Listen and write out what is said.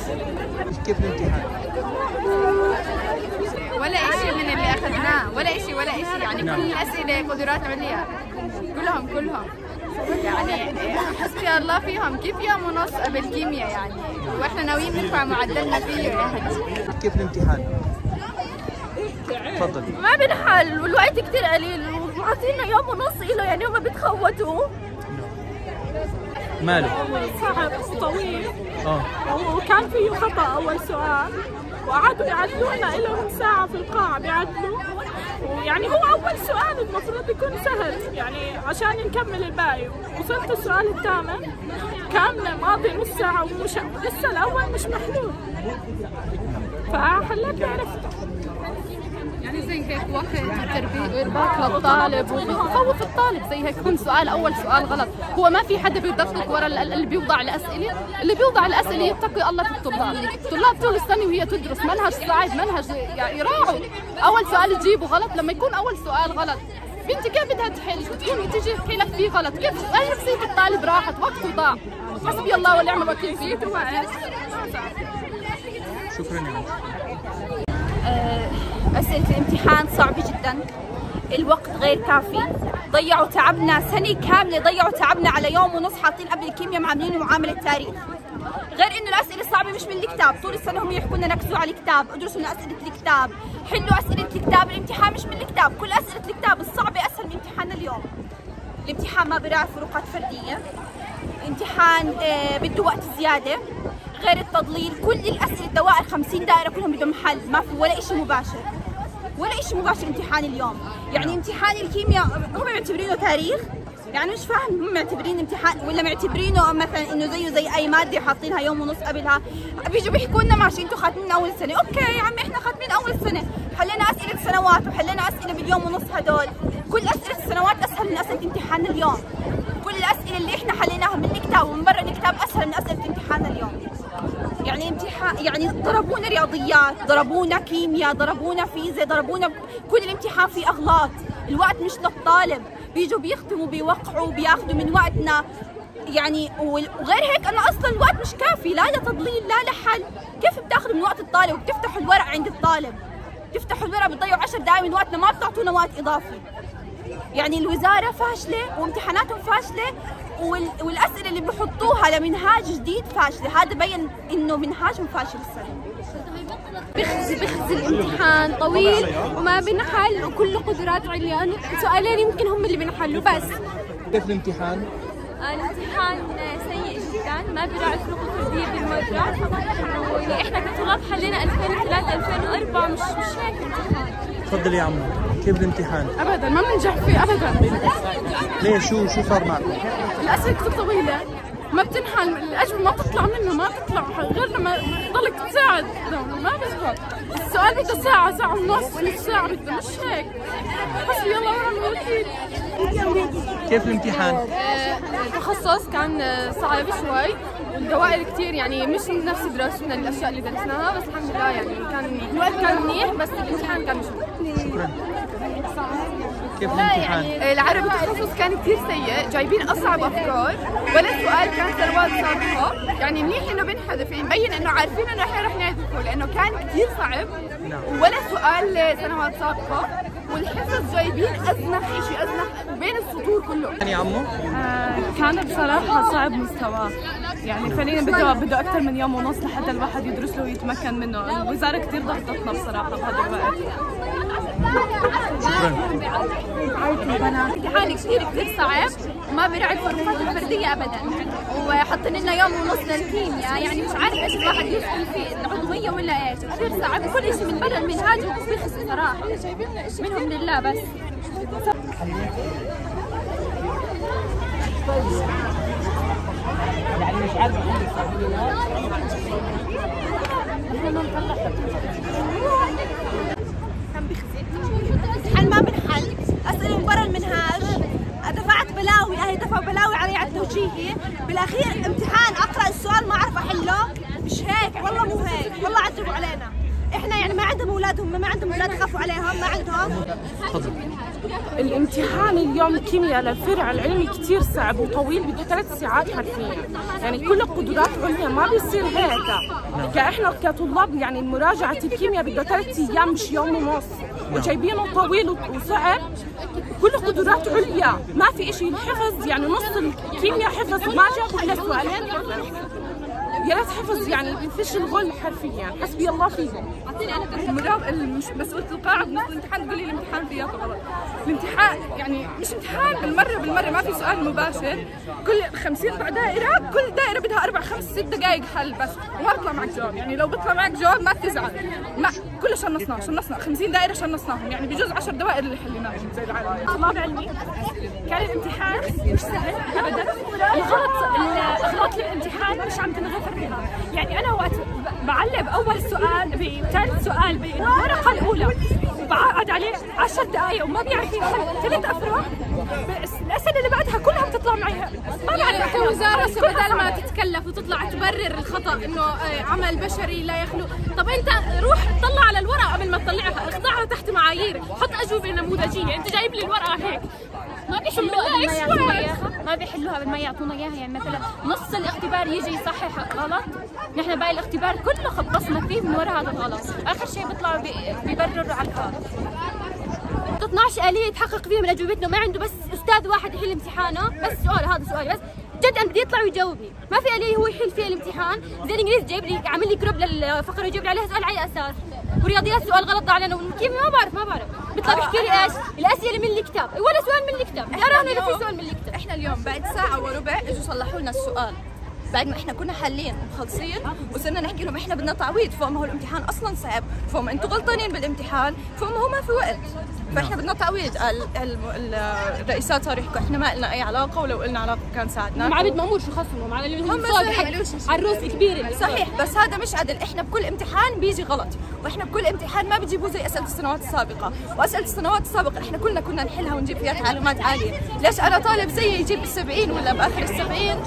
كيف الامتحان؟ ولا شيء من اللي اخذناه، ولا شيء يعني كل الاسئله قدرات عليا كلهم يعني حسبي الله فيهم. كيف يوم ونص قبل كيمياء يعني، واحنا ناويين نرفع معدلنا فيه يعني. كيف الامتحان؟ تفضل. ما بنحل والوقت كثير قليل ومعطينا يوم ونص له، يعني هم بتخوتوا. ماله؟ صعب طويل. وكان فيه خطأ أول سؤال وقعدوا يعدلونا لهم ساعة في القاعة بيعدلوا، ويعني هو أول سؤال المفروض يكون سهل يعني عشان نكمل الباقي. وصلت السؤال الثامن كان ماضي نص ساعة ومش لسه الأول مش محلول، فحليت وعرفته. يعني زي هيك وقت تربية وإرباك للطالب وبخوف الطالب زي هيك. يكون سؤال أول سؤال غلط، هو ما في حدا بيدقق ورا اللي بيوضع الأسئلة. اللي بيوضع الأسئلة يتقي الله في الطلاب طول السنة وهي تدرس منهج صعب، منهج يعني يراعوا. أول سؤال تجيبه غلط، لما يكون أول سؤال غلط بنتي كيف بدها تحل؟ تكون تيجي تحكي لك فيه غلط، كيف؟ أي نفسية الطالب راحت، وقته ضاع. حسبي الله ونعم الوكيل فيه. شكرا يا أسئلة الامتحان صعبة جدا، الوقت غير كافي، ضيعوا تعبنا سنة كاملة، ضيعوا تعبنا على يوم ونص حاطين قبل الكيمياء معاملين معاملة تاريخ. غير انه الأسئلة صعبة مش من الكتاب، طول السنة هم يحكوا لنا ركزوا على الكتاب، ادرسوا من أسئلة الكتاب، حلوا أسئلة الكتاب، الامتحان مش من الكتاب، كل أسئلة الكتاب الصعبة أسهل من امتحان اليوم. الامتحان ما براعي فروقات فردية، امتحان بده وقت زيادة، غير التضليل، كل الأسئلة الدوائر 50 دائرة كلهم بدهم حل، ما في ولا شيء مباشر، ولا شيء مباشر امتحان اليوم. يعني امتحان الكيمياء هم معتبرينه تاريخ، يعني مش فاهم هم معتبرين امتحان ولا معتبرينه مثلا انه زيه زي اي ماده حاطينها يوم ونص قبلها. بيجوا بيحكوا لنا ماشي انتم خاتمين اول سنه، اوكي يا عمي احنا خاتمين اول سنه، حلينا اسئله سنوات وحلينا اسئله باليوم ونص هدول، كل اسئله السنوات اسهل من اسئله امتحان اليوم. كل الاسئله اللي احنا حليناها من الكتاب ومن برا الكتاب اسهل من اسئله امتحان اليوم. يعني امتحان يعني ضربونا رياضيات، ضربونا كيمياء، ضربونا فيزياء، ضربونا كل الامتحان فيه اغلاط، الوقت مش للطالب، بيجوا بيختموا بيوقعوا بياخذوا من وقتنا يعني. وغير هيك انا اصلا الوقت مش كافي لا لتضليل لا لحل، كيف بتاخذوا من وقت الطالب وبتفتحوا الورق عند الطالب؟ بتفتحوا الورق بتضيعوا 10 دقائق من وقتنا، ما بتعطونا وقت اضافي. يعني الوزاره فاشله وامتحاناتهم فاشله والاسئله اللي بحطوها لمنهاج جديد فاشله، هذا بين انه منهاجهم فاشل السنه. بخزي الامتحان طويل وما بنحل وكله قدرات عليا، سؤالين يمكن هم اللي بنحلوا بس. كيف الامتحان؟ الامتحان سيء جدا، ما براعي الفروق الفرديه بالمره، ويعني احنا كطلاب حلينا 2003 2004 مش هيك امتحان. تفضل يا عمو، كيف الامتحان؟ ابدا ما بننجح فيه ابدا. ليه شو صار معكم؟ الاسئله كثير طويله، ما بتنحل، الاجوبه ما بتطلع منه، ما بتطلع غير لما تضلك تساعد، ما بزبط. السؤال بده ساعه، ساعه ونص، الساعه بده مش هيك. حسبي الله ونعم الوكيل. كيف الامتحان؟ التخصص كان صعب شوي والدوائر كثير يعني مش نفس دراستنا الاشياء اللي درسناها، بس الحمد لله يعني كان الوقت كان منيح بس الامتحان كان مش منيح. شكرا. كيف الامتحان؟ يعني العربي التخصص كان كثير سيء، جايبين اصعب افكار، ولا سؤال كان سنوات سابقه، يعني منيح انه بنحذف مبين انه عارفين انه احنا رح نحذفه لانه كان كثير صعب، ولا سؤال سنوات سابقه، والحفظ جايبين ازنخ شيء، ازنخ وبين السطور كله. يا عمو؟ كان بصراحه صعب مستواه، يعني فعليا بده اكثر من يوم ونص لحتى الواحد يدرس له ويتمكن منه، الوزاره كثير ضغطتنا بصراحه بهذا الوقت. شكرا. امتحان كثير صعب وما براعي الفروقات الفرديه ابدا، وحاطين لنا يوم ونص للكيمياء، يعني مش عارف ايش الواحد يدخل فيه، العضويه ولا ايش، كثير صعب، كل شيء من برا المنهاج بيخص صراحه، منهم لله بس. يعني مش عارف امتحان ما بنحل، اسئله من برا المنهاج، دفعت بلاوي، اهلي دفعوا بلاوي علي على التوجيهي، بالاخير امتحان اقرا السؤال ما اعرف احله، مش هيك والله مو هيك، والله عذبوا علينا، احنا يعني ما عندهم اولادهم، ما عندهم اولاد يخافوا عليهم، ما عندهم. تفضل. الامتحان اليوم كيمياء للفرع العلمي كثير صعب وطويل، بده 3 ساعات حرفيا، يعني كل قدرات عليا ما بيصير هيك. كاحنا كطلاب يعني مراجعة الكيمياء بده 3 ايام مش يوم ونص، وجايبينه طويل وصعب. كل قدرات عليا، ما في شيء الحفظ، يعني نص الكيمياء حفظ، ما جابوا الا سؤالين يا ريت حفظ، يعني فيش الغل حرفيا. حسبي الله فيهم. مسؤولة القاعة بنص الامتحان تقول لي الامتحان فيه غلط. الامتحان يعني مش امتحان بالمرة ما في سؤال مباشر، كل 50 دائرة، كل دائرة بدها 4 5 6 دقائق حل بس، وما بيطلع معك جواب. يعني لو بيطلع معك جواب ما تزعل، ما كله شنصنا 50 دائرة شنصناهم، يعني بجوز 10 دوائر اللي حليناهم زي العالم. طلاب علمي كان الامتحان مش سهل ابدا. الاغلاط الامتحان مش عم تنغفر فيها، يعني انا وقت بعلم اول سؤال بثالث سؤال بالورقه الاولى وبعقد عليه 10 دقائق وما بيعرف يحل 3 افرع، الاسئله اللي بعدها كلها بتطلع معي ما بعرف. كوزاره بدل ما تتكلف وتطلع تبرر الخطا انه عمل بشري لا يخلو، طب انت روح طلع على الورقه قبل ما تطلعها، اخضعها تحت معايير، حط اجوبه نموذجيه. انت جايب لي الورقه هيك ما بيحلوها، ما بيحلوها قبل ما يعطونا اياها. يعني مثلا نص الاختبار يجي يصحح غلط، نحن باقي الاختبار كله خبصنا فيه من وراء هذا الغلط، اخر شيء بيطلعوا بيبرروا على الفاضي. 12 آلية يتحقق فيها من أجوبتنا، ما عنده بس أستاذ واحد يحل امتحانه، بس سؤال هذا سؤال بس جد أنا بدي يطلع ويجاوبني، ما في آلية هو يحل فيها الامتحان. زي الإنجليزي جايب لي عامل لي كروب للفقرة ويجيب لي عليها سؤال على أي أساس، ورياضيات سؤال غلط ضاع علينا، والكيمياء ما بعرف بيطلع بيحكي لي ايش الأسئلة من الكتاب، ولا سؤال من الكتاب، أرانا إذا في سؤال من الكتاب. احنا اليوم بعد ساعة وربع اجوا صلحوا لنا السؤال، بعد ما احنا كنا حالين ومخلصين وصرنا نحكي لهم احنا بدنا تعويض، فما هو الامتحان اصلا صعب، فما انتم غلطانين بالامتحان، فما هو ما في وقت، فاحنا بدنا تعويض. الرئيسات صاروا يحكوا احنا ما لنا اي علاقه، ولو قلنا علاقه كان ساعدنا. معبد مامور شو خصمهم على هم عروس كبير صحيح، بس هذا مش عدل. احنا بكل امتحان بيجي غلط، واحنا بكل امتحان ما بيجيبوه زي اسئله السنوات السابقه، واسئله السنوات السابقه احنا كنا نحلها ونجيب فيها تعليمات عاليه. ليش انا طالب زيي يجيب ال70 ولا باخر ال70